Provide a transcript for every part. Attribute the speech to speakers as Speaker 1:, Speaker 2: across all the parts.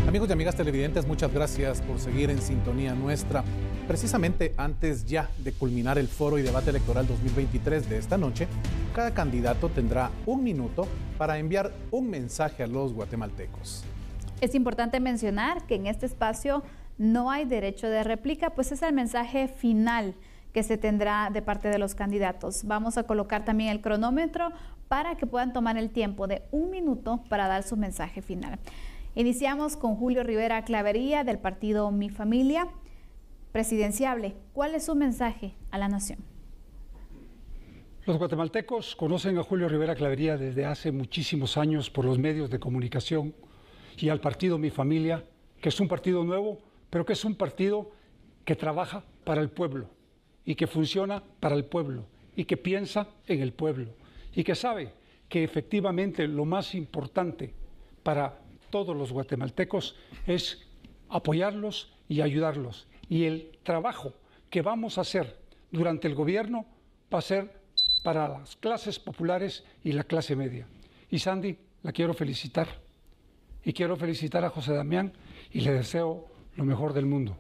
Speaker 1: Amigos y amigas televidentes, muchas gracias por seguir en sintonía nuestra. Precisamente antes ya de culminar el foro y debate electoral 2023 de esta noche, cada candidato tendrá un minuto para enviar un mensaje a los guatemaltecos.
Speaker 2: Es importante mencionar que en este espacio no hay derecho de réplica, pues es el mensaje final que se tendrá de parte de los candidatos. Vamos a colocar también el cronómetro para que puedan tomar el tiempo de un minuto para dar su mensaje final. Iniciamos con Julio Rivera Clavería del partido Mi Familia Presidenciable. ¿Cuál es su mensaje a la nación?
Speaker 3: Los guatemaltecos conocen a Julio Rivera Clavería desde hace muchísimos años por los medios de comunicación y al partido Mi Familia, que es un partido nuevo, pero que es un partido que trabaja para el pueblo y que funciona para el pueblo y que piensa en el pueblo y que sabe que efectivamente lo más importante para todos los guatemaltecos es apoyarlos y ayudarlos. Y el trabajo que vamos a hacer durante el gobierno va a ser para las clases populares y la clase media. Y Sandy, la quiero felicitar. Y quiero felicitar a José Damián y le deseo lo mejor del mundo.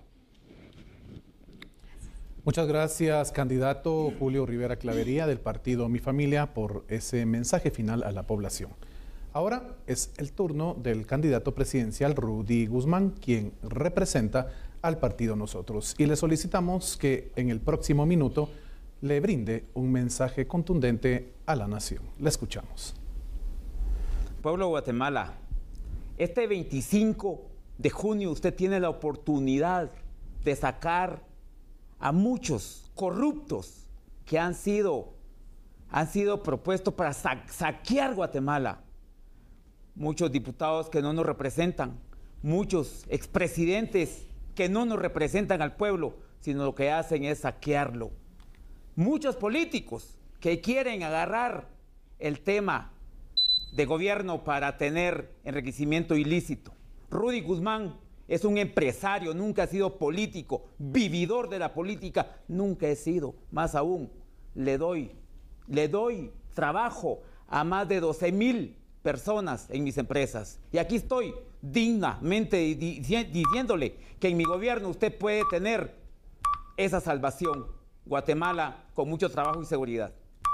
Speaker 1: Muchas gracias, candidato Julio Rivera Clavería del partido Mi Familia, por ese mensaje final a la población. Ahora es el turno del candidato presidencial Rudy Guzmán, quien representa al partido Nosotros, y le solicitamos que en el próximo minuto le brinde un mensaje contundente a la nación. Le escuchamos.
Speaker 4: Pueblo de Guatemala, este 25 de junio usted tiene la oportunidad de sacar a muchos corruptos que han sido propuestos para saquear Guatemala. Muchos diputados que no nos representan, muchos expresidentes que no nos representan al pueblo, sino lo que hacen es saquearlo. Muchos políticos que quieren agarrar el tema de gobierno para tener enriquecimiento ilícito. Rudy Guzmán es un empresario, nunca ha sido político, vividor de la política, nunca he sido. Más aún, le doy trabajo a más de 12,000 personas en mis empresas. Y aquí estoy dignamente diciéndole que en mi gobierno usted puede tener esa salvación. Guatemala con mucho trabajo y seguridad.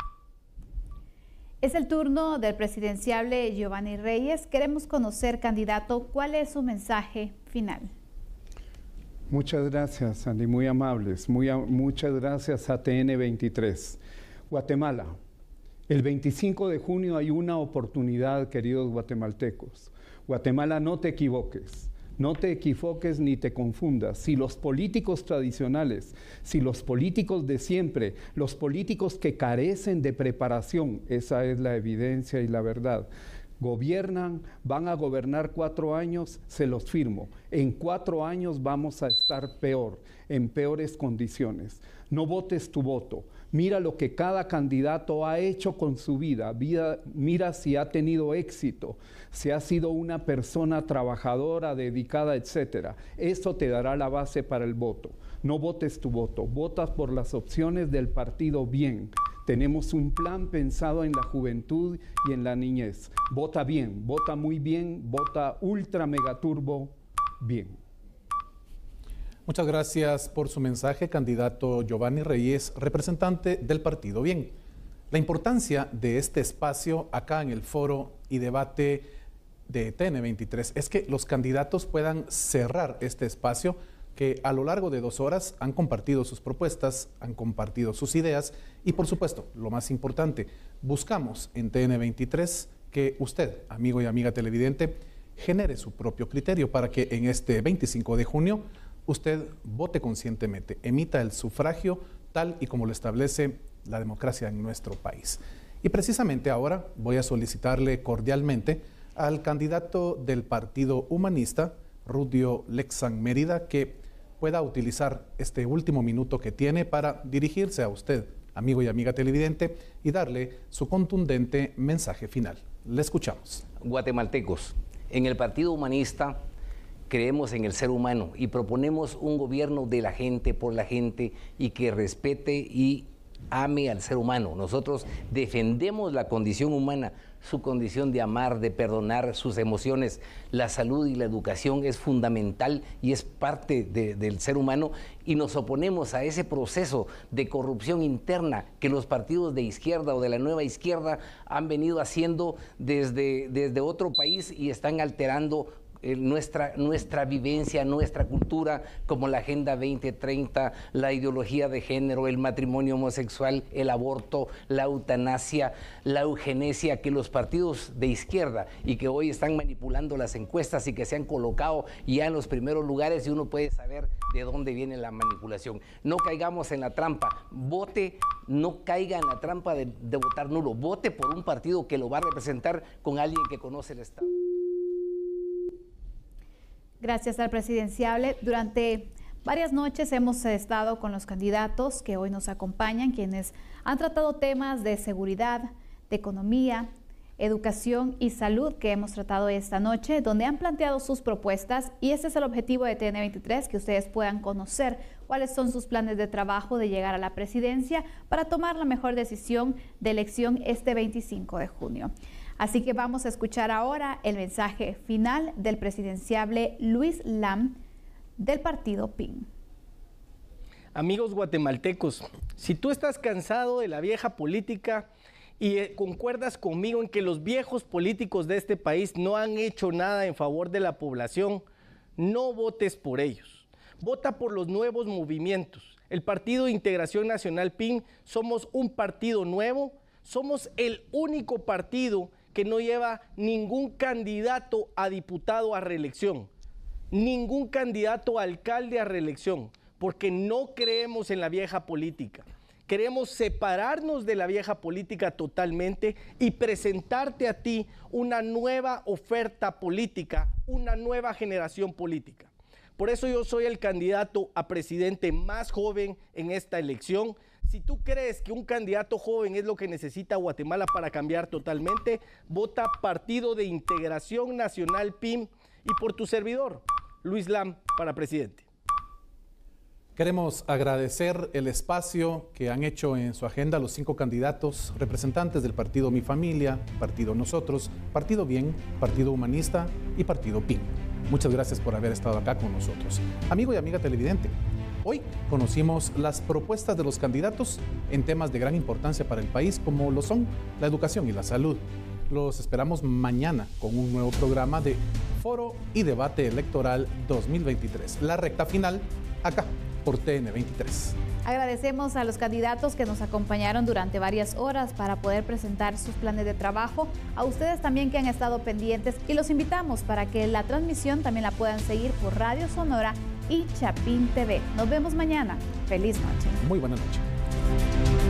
Speaker 2: Es el turno del presidenciable Giovanni Reyes. Queremos conocer, candidato, cuál es su mensaje final.
Speaker 5: Muchas gracias, Sandy, muy amables. Muchas gracias a TN23. Guatemala, el 25 de junio hay una oportunidad, queridos guatemaltecos. Guatemala, no te equivoques. No te equivoques ni te confundas. Si los políticos tradicionales, si los políticos de siempre, los políticos que carecen de preparación, esa es la evidencia y la verdad, gobiernan, van a gobernar 4 años, se los firmo. En 4 años vamos a estar peor, en peores condiciones. No votes tu voto. Mira lo que cada candidato ha hecho con su vida. Mira si ha tenido éxito, si ha sido una persona trabajadora, dedicada, etc. Eso te dará la base para el voto. No votes tu voto. Votas por las opciones del partido bien. Tenemos un plan pensado en la juventud y en la niñez. Vota bien, vota muy bien, vota ultra mega turbo bien.
Speaker 1: Muchas gracias por su mensaje, candidato Giovanni Reyes, representante del partido Bien. La importancia de este espacio acá en el foro y debate de TN23 es que los candidatos puedan cerrar este espacio que a lo largo de 2 horas han compartido sus propuestas, han compartido sus ideas y, por supuesto, lo más importante, buscamos en TN23 que usted, amigo y amiga televidente, genere su propio criterio para que en este 25 de junio usted vote conscientemente, emita el sufragio tal y como lo establece la democracia en nuestro país. Y precisamente ahora voy a solicitarle cordialmente al candidato del Partido Humanista, Rudio Lexan Mérida, que pueda utilizar este último minuto que tiene para dirigirse a usted, amigo y amiga televidente, y darle su contundente mensaje final. Le escuchamos.
Speaker 6: Guatemaltecos, en el Partido Humanista creemos en el ser humano y proponemos un gobierno de la gente, por la gente, y que respete y ame al ser humano. Nosotros defendemos la condición humana, su condición de amar, de perdonar, sus emociones. La salud y la educación es fundamental y es parte del ser humano, y nos oponemos a ese proceso de corrupción interna que los partidos de izquierda o de la nueva izquierda han venido haciendo desde otro país y están alterando nuestra vivencia, nuestra cultura, como la Agenda 2030, la ideología de género, el matrimonio homosexual, el aborto, la eutanasia, la eugenesia, que los partidos de izquierda y que hoy están manipulando las encuestas y que se han colocado ya en los primeros lugares, y uno puede saber de dónde viene la manipulación. No caigamos en la trampa, vote, no caiga en la trampa de votar nulo, vote por un partido que lo va a representar con alguien que conoce el Estado.
Speaker 2: Gracias al presidenciable. Durante varias noches hemos estado con los candidatos que hoy nos acompañan, quienes han tratado temas de seguridad, de economía, educación y salud que hemos tratado esta noche, donde han planteado sus propuestas, y ese es el objetivo de TN23, que ustedes puedan conocer cuáles son sus planes de trabajo de llegar a la presidencia para tomar la mejor decisión de elección este 25 de junio. Así que vamos a escuchar ahora el mensaje final del presidenciable Luis Lam del partido PIN.
Speaker 7: Amigos guatemaltecos, si tú estás cansado de la vieja política y concuerdas conmigo en que los viejos políticos de este país no han hecho nada en favor de la población, no votes por ellos. Vota por los nuevos movimientos. El Partido de Integración Nacional PIN somos un partido nuevo, somos el único partido que no lleva ningún candidato a diputado a reelección, ningún candidato a alcalde a reelección, porque no creemos en la vieja política. Queremos separarnos de la vieja política totalmente y presentarte a ti una nueva oferta política, una nueva generación política. Por eso yo soy el candidato a presidente más joven en esta elección. Si tú crees que un candidato joven es lo que necesita Guatemala para cambiar totalmente, vota Partido de Integración Nacional PIN y por tu servidor, Luis Lam, para presidente.
Speaker 1: Queremos agradecer el espacio que han hecho en su agenda los 5 candidatos representantes del partido Mi Familia, Partido Nosotros, Partido Bien, Partido Humanista y Partido PIN. Muchas gracias por haber estado acá con nosotros. Amigo y amiga televidente, hoy conocimos las propuestas de los candidatos en temas de gran importancia para el país, como lo son la educación y la salud. Los esperamos mañana con un nuevo programa de Foro y Debate Electoral 2023. La recta final acá por TN23.
Speaker 2: Agradecemos a los candidatos que nos acompañaron durante varias horas para poder presentar sus planes de trabajo, a ustedes también que han estado pendientes, y los invitamos para que la transmisión también la puedan seguir por Radio Sonora y Chapín TV. Nos vemos mañana. Feliz noche.
Speaker 1: Muy buena noche.